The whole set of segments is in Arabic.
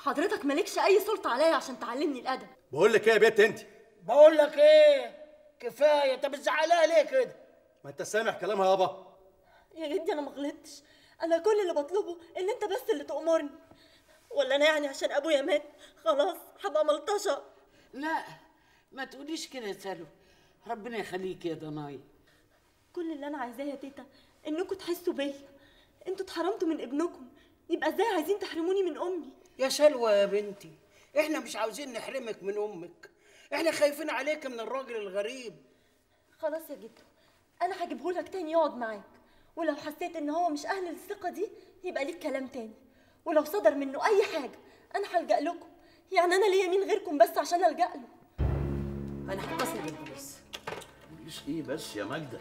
حضرتك مالكش اي سلطه عليا عشان تعلمني الادب. بقول لك ايه يا بنت انت؟ بقول لك ايه، كفايه. انت بتزعلها ليه كده؟ ما انت سامع كلامها يابا. يا جدي انا ما غلطتش، انا كل اللي بطلبه ان انت بس اللي تأمرني. ولا انا يعني عشان ابويا مات خلاص هبقى ملطشه؟ لا ما تقوليش كده يا سلوى، ربنا يخليك يا ضناي. كل اللي انا عايزاه يا تيتا انكم تحسوا بيا. انتوا اتحرمتوا من ابنكم، يبقى ازاي عايزين تحرموني من امي؟ يا سلوى يا بنتي، احنا مش عاوزين نحرمك من امك، احنا خايفين عليك من الراجل الغريب. خلاص يا جدو، انا هجيبهولك تاني يقعد معاك، ولو حسيت ان هو مش اهل للثقه دي يبقى ليك كلام تاني، ولو صدر منه اي حاجه انا هلجأ لكم. يعني انا ليا مين غيركم بس عشان ألجأ له؟ انا هتصل بالبوليس. بوليس ايه بس يا ماجده؟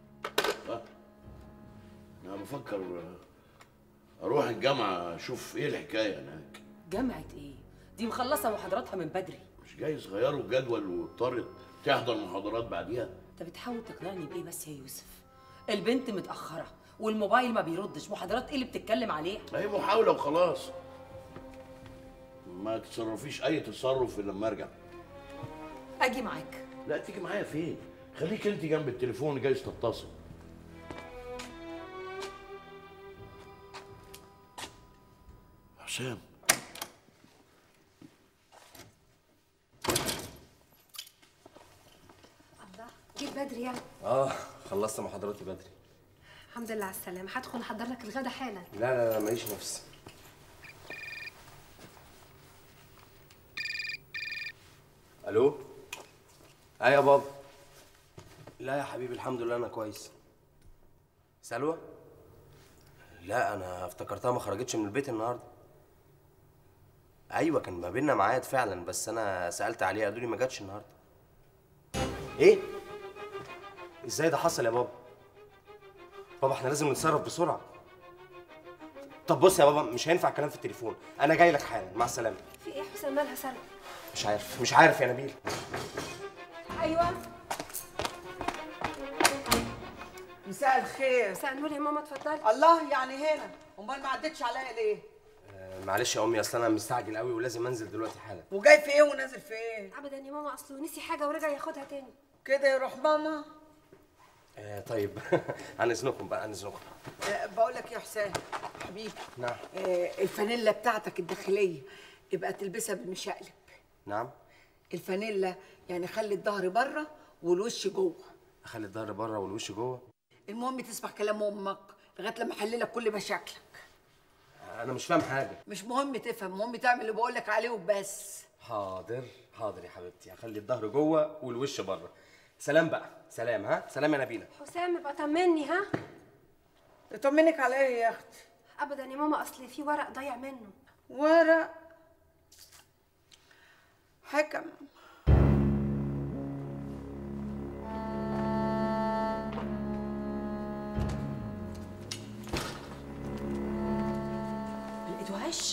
انا بفكر اروح الجامعه اشوف ايه الحكايه هناك. جامعه ايه؟ دي مخلصه محاضراتها من بدري. مش جايز غيروا الجدول واضطرت تحضر محاضرات بعديها؟ انت بتحاول تقنعني بايه بس يا يوسف؟ البنت متاخره والموبايل ما بيردش، محاضرات ايه اللي بتتكلم عليها؟ هي محاوله وخلاص. ما تتصرفيش اي تصرف الا لما ارجع. اجي معاك. لا تيجي معايا فين؟ خليك انت جنب التليفون جايز تتصل. حسام الله، جيت بدري يعني؟ خلصت محاضراتي بدري. الحمد لله على السلامة. هدخل احضر لك الغدا حالا. لا ماليش نفس. الو. يا بابا. لا يا حبيبي الحمد لله انا كويس. سلوى؟ لا انا افتكرتها ما خرجتش من البيت النهارده. ايوه كان ما بيننا ميعاد فعلا، بس انا سالت عليها قالوا لي ما جاتش النهارده. ايه؟ ازاي ده حصل يا بابا؟ بابا احنا لازم نتصرف بسرعه. طب بص يا بابا مش هينفع كلام في التليفون، انا جاي لك حالا، مع السلامه. في ايه حسام؟ مالها سلوى؟ مش عارف يا نبيل. ايوه مساء الخير. مساء النور يا ماما، اتفضلي. الله، يعني هنا؟ امال ما عدتش عليا ليه؟ معلش يا امي، اصل انا مستعجل قوي ولازم انزل دلوقتي حالا. وجاي في ايه ونازل في ايه؟ ابدا يا ماما، اصله نسي حاجه ورجع ياخدها تاني. كده يروح ماما؟ طيب عن اذنكم بقى، عن اذنكم. بقول لك يا حسام حبيبي. نعم. الفانيلا بتاعتك الداخليه يبقى تلبسها بالمشقلب. نعم. الفانيلا يعني خلي الظهر بره والوش جوه. اخلي الظهر بره والوش جوه؟ المهم تسمع كلام امك لغايه لما احللك كل مشاكلك. انا مش فاهم حاجه. مش مهم تفهم، المهم تعمل اللي بقول لك عليه وبس. حاضر يا حبيبتي، هخلي الظهر جوه والوش بره. سلام بقى، سلام. ها سلام يا نبيله. حسام ابقى طمني. ها؟ اطمنك على ايه يا اختي؟ ابدا يا ماما، اصل في ورق ضايع منه. ورق؟ حكم. لقيتوهاش؟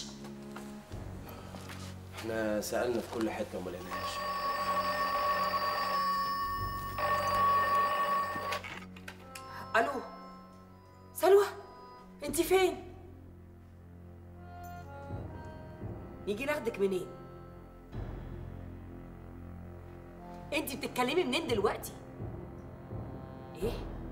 احنا سالنا في كل حته وما لقيناهاش. الو سلوى، انت فين؟ نيجي ناخدك منين؟ انت بتتكلمي منين دلوقتي؟ ايه؟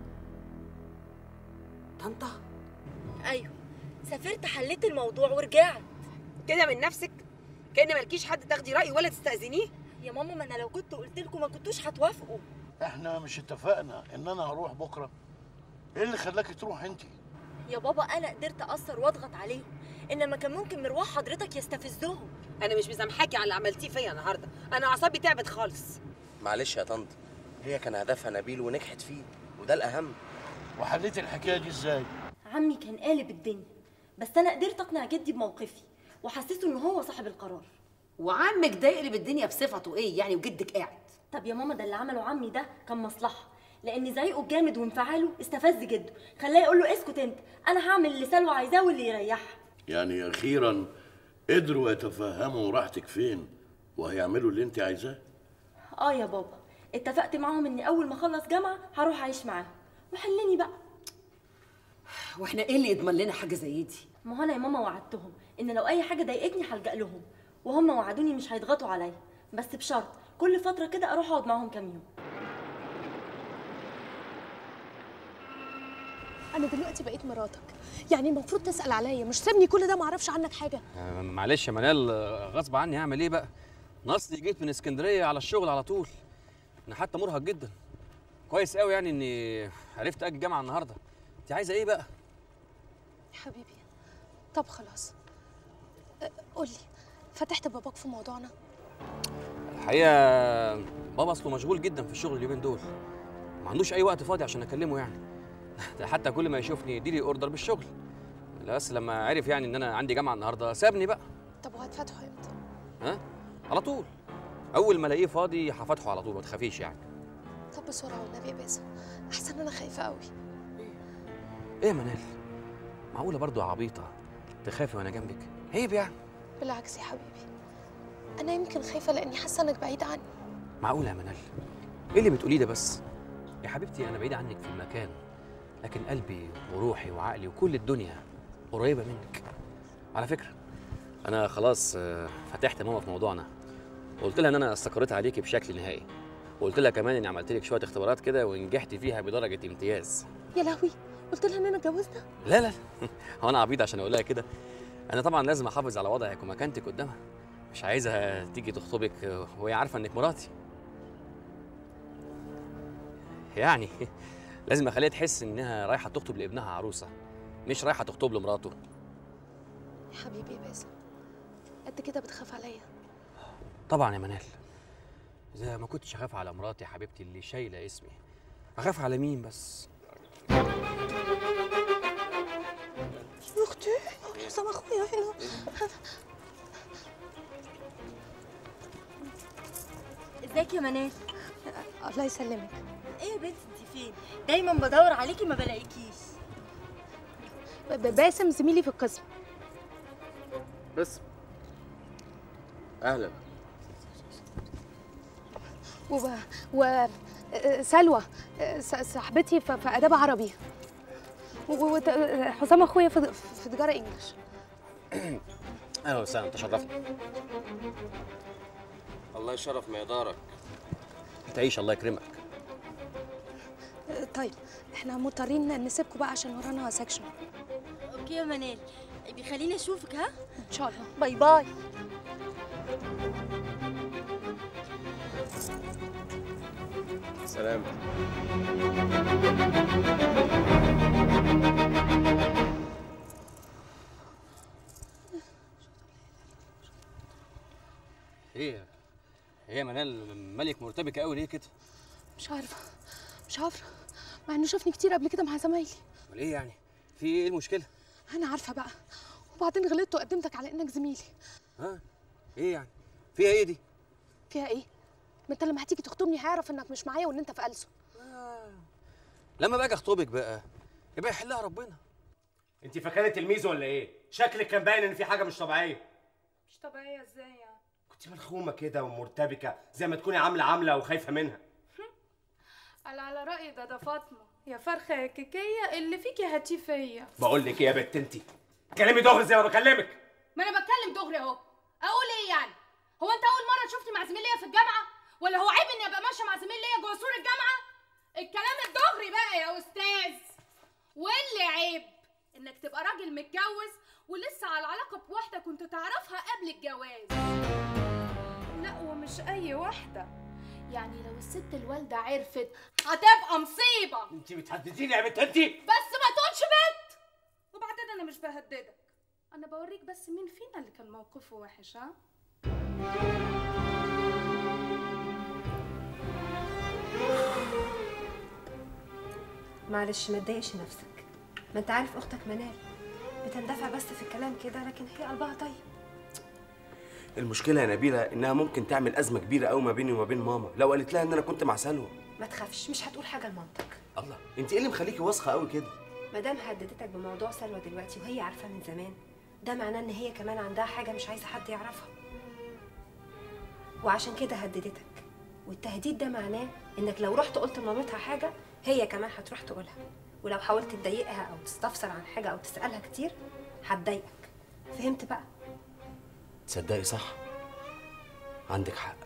طنطا؟ ايوه سافرت حليت الموضوع ورجعت. كده من نفسك؟ كأن مالكيش حد تاخدي رأيه ولا تستأذنيه؟ يا ماما ما انا لو كنت قلت لكم ما كنتوش هتوافقوا. احنا مش اتفقنا ان انا هروح بكره؟ ايه اللي خلاكي تروح انت؟ يا بابا انا قدرت اثر واضغط عليهم، انما كان ممكن مروح حضرتك يستفزهم. أنا مش مسامحاكي على اللي عملتيه فيا النهارده، أنا أعصابي تعبت خالص. معلش يا طنط، هي كان هدفها نبيل ونجحت فيه وده الاهم. وحليت الحكايه دي ازاي؟ عمي كان قالب الدنيا، بس انا قدرت اقنع جدي بموقفي وحسيته ان هو صاحب القرار. وعمك ده يقلب الدنيا بصفته ايه يعني وجدك قاعد؟ طب يا ماما ده اللي عمله عمي ده كان مصلحه، لان زعيقه الجامد وانفعاله استفز جده، خلاه يقول له اسكت انت، انا هعمل اللي سلوى عايزاه واللي يريحها. يعني اخيرا قدروا يتفهموا راحتك فين وهيعملوا اللي انت عايزاه؟ يا بابا اتفقت معاهم اني اول ما اخلص جامعه هروح اعيش معاهم وحلني بقى. واحنا ايه اللي يضمن لنا حاجه زي دي؟ ما هو انا يا ماما وعدتهم ان لو اي حاجه ضايقتني هلجأ لهم، وهم وعدوني مش هيضغطوا عليا، بس بشرط كل فتره كده اروح اقعد معاهم كام يوم. انا دلوقتي بقيت مراتك، يعني المفروض تسأل عليا، مش سيبني كل ده ما اعرفش عنك حاجه. معلش يا منال، غصب عني، هعمل ايه بقى؟ ناقصني جيت من اسكندريه على الشغل على طول. انا حتى مرهق جدا. كويس قوي يعني اني عرفت اجي الجامعه النهارده. انت عايزه ايه بقى؟ يا حبيبي طب خلاص، قولي فتحت باباك في موضوعنا؟ الحقيقه بابا اصله مشغول جدا في الشغل اليومين دول، ما عندوش اي وقت فاضي عشان اكلمه يعني. حتى كل ما يشوفني يديلي اوردر بالشغل، بس لما عرف يعني ان انا عندي جامعه النهارده سابني بقى. طب وهتفتحه امتى؟ ها؟ على طول، اول ما الاقيه فاضي هفتحه على طول، ما تخافيش يعني. طب بسرعه والنبي يا باسم، احسن انا خايفه قوي. ايه يا منال؟ معقوله برضو يا عبيطه تخافي وانا جنبك؟ عيب يعني. بالعكس يا حبيبي، انا يمكن خايفه لاني حاسه انك بعيد عني. معقوله يا منال؟ ايه اللي بتقوليه ده بس؟ يا حبيبتي انا بعيد عنك في المكان، لكن قلبي وروحي وعقلي وكل الدنيا قريبه منك. على فكره انا خلاص فتحت ماما في موضوعنا، وقلت لها ان انا استقريت عليكي بشكل نهائي، وقلت لها كمان اني عملت لك شويه اختبارات كده ونجحت فيها بدرجه امتياز. يا لهوي، قلت لها اننا اتجوزنا؟ لا لا هو انا عبيط عشان اقول لها كده؟ انا طبعا لازم احافظ على وضعك ومكانتك قدامها، مش عايزها تيجي تخطبك وهي عارفه انك مراتي. يعني لازم اخليها تحس انها رايحه تخطب لابنها عروسه، مش رايحه تخطب لمراته. يا حبيبي يا باسم، قد كده بتخاف عليا؟ طبعا يا منال، اذا ما كنتش اخاف على مراتي حبيبتي اللي شايله اسمي، اخاف على مين بس؟ يا اختي حسام اخويا هنا. ازيك يا منال؟ الله يسلمك. ايه يا بنتي انت فين؟ دايما بدور عليكي ما بلاقيكيش. باسم زميلي في القسم. بس اهلا. وسلوى صاحبتي في اداب عربي، وحسام اخويا في تجاره انجلش. اهلا وسهلا، تشرفنا. الله يشرف مقدارك. تعيش، الله يكرمك. طيب احنا مضطرين نسيبكم بقى عشان ورانا سكشن. اوكي يا منال، بيخليني اشوفك. ها ان شاء الله. باي باي. سلام. ايه يا منال، مالك مرتبكه قوي ليه كده؟ مش عارفه مع انه شافني كتير قبل كده مع زمايلي. امال ايه يعني؟ في ايه المشكله؟ انا عارفه بقى، وبعدين غلطت وقدمتك على انك زميلي. ها؟ ايه يعني؟ فيها ايه دي؟ فيها ايه؟ ما انت لما هتيجي تخطبني هيعرف انك مش معايا وان انت في ألسن. لما باجي اخطبك بقى يبقى يحلها ربنا. انت فاكره تلميذ ولا ايه؟ شكلك كان باين ان في حاجه مش طبيعيه. مش طبيعيه ازاي يعني؟ كنت ملخومه كده ومرتبكه زي ما تكوني عامله وخايفه منها. على رأي ده فاطمه، يا فرخه يا كيكيه اللي فيكي هاتيه فيا. بقول لك ايه يا بت انت؟ كلامي دغري زي ما بكلمك. ما انا بتكلم دغري اهو. اقول ايه يعني؟ هو انت اول مره تشوفني مع زميل ليا في الجامعه؟ ولا هو عيب اني ابقى ماشيه مع زميل ليا جوه سور الجامعه؟ الكلام الدغري بقى يا استاذ. واللي عيب انك تبقى راجل متجوز ولسه على علاقه بواحده كنت تعرفها قبل الجواز. لا ومش اي واحده، يعني لو الست الوالده عرفت هتبقى مصيبه. انت بتهدديني يا بت انت؟ بس ما تقولش بنت. وبعدين انا مش بهددك، انا بوريك بس مين فينا اللي كان موقفه وحش. ها معلش ما تضايقش نفسك، ما انت عارف اختك منال بتندفع بس في الكلام كده، لكن هي قلبها طيب. المشكله يا نبيله انها ممكن تعمل ازمه كبيره قوي ما بيني وما بين ماما لو قالت لها ان انا كنت مع سلوى. ما تخافش، مش هتقول حاجه لمامتك. الله، انت ايه اللي مخليكي واثقه قوي كده؟ ما دام هددتك بموضوع سلوى دلوقتي وهي عارفاه من زمان، ده معناه ان هي كمان عندها حاجه مش عايزه حد يعرفها، وعشان كده هددتك. والتهديد ده معناه انك لو رحت قلت لمامتها حاجه هي كمان هتروح تقولها، ولو حاولت تضايقها او تستفسر عن حاجه او تسالها كتير هتضايقك. فهمت بقى؟ تصدقي صح، عندك حق.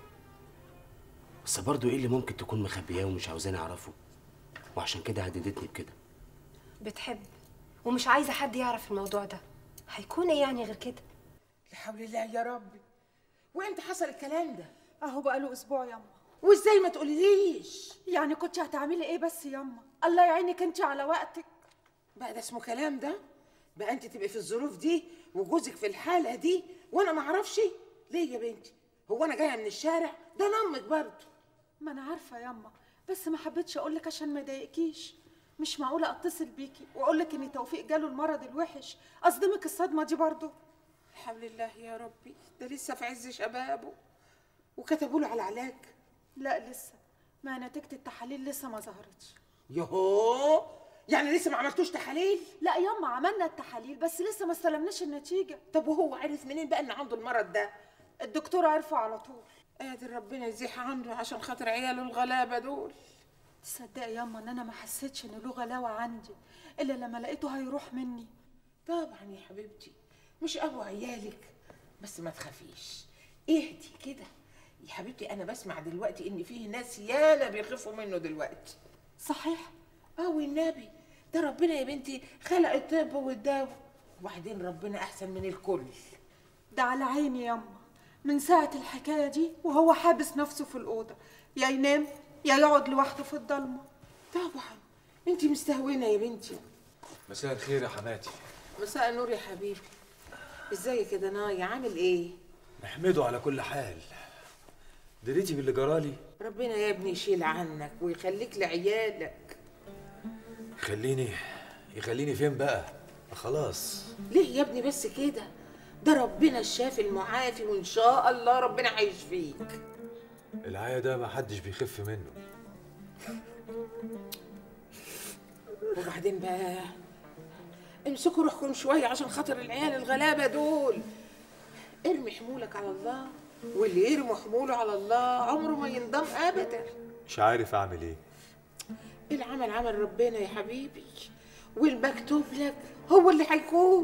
بس برضه ايه اللي ممكن تكون مخبياه ومش عاوزاني اعرفه، وعشان كده هددتني بكده؟ بتحب ومش عايزه حد يعرف الموضوع ده، هيكون ايه يعني غير كده؟ لا حول الله يا ربي. وامتى حصل الكلام ده؟ اهو بقاله اسبوع ياما. وازاي ما تقوليليش؟ يعني كنت هتعملي ايه بس ياما؟ الله يعينك انت على وقتك. بقى ده اسمه كلام ده؟ بقى انت تبقي في الظروف دي وجوزك في الحاله دي وانا ما اعرفش؟ ليه يا بنتي؟ هو انا جايه من الشارع؟ ده انا امك برضه. ما انا عارفه ياما، بس ما حبيتش اقول لك عشان ما يضايقكيش. مش معقوله اتصل بيكي واقول لك ان توفيق جاله المرض الوحش، اصدمك الصدمه دي برضه. حول الله يا ربي، ده لسه في عز شبابه. وكتبوا له على علاج؟ لا لسه، ما نتيجه التحاليل لسه ما ظهرتش. يوهو، يعني لسه ما عملتوش تحاليل؟ لا ياما عملنا التحاليل بس لسه ما استلمناش النتيجه. طب وهو عرف منين بقى ان عنده المرض ده؟ الدكتور عرفه على طول. قادر ربنا يزيح عنده عشان خاطر عياله الغلابه دول. تصدقي ياما ان انا ما حسيتش ان له غلاوه عندي الا لما لقيته هيروح مني. طبعا يا حبيبتي، مش ابو عيالك، بس ما تخافيش، اهدي كده يا حبيبتي. انا بسمع دلوقتي ان فيه ناس يالا بيخافوا منه دلوقتي. صحيح؟ والنبي ده ربنا يا بنتي خلق الطب والدواء، وبعدين ربنا احسن من الكل. ده على عيني ياما، من ساعه الحكايه دي وهو حابس نفسه في الاوضه، يا ينام يا يقعد لوحده في الضلمه. طبعا انت مستهونه يا بنتي. مساء الخير يا حماتي. مساء النور يا حبيبي. ازيك يا دنايا، عامل ايه؟ نحمده على كل حال. دريتي باللي جرالي؟ ربنا يا ابني يشيل عنك ويخليك لعيالك. يخليني فين بقى؟ خلاص. ليه يا ابني بس كده؟ ده ربنا الشافي المعافي، وان شاء الله ربنا هيشفيك. العيا ده ما حدش بيخف منه. وبعدين بقى امسكوا روحكم شويه عشان خاطر العيال الغلابه دول. ارمي حمولك على الله، واللي يرمي حموله على الله عمره ما ينضم ابدا. مش عارف اعمل ايه. العمل عمل ربنا يا حبيبي، والمكتوب لك هو اللي هيكون.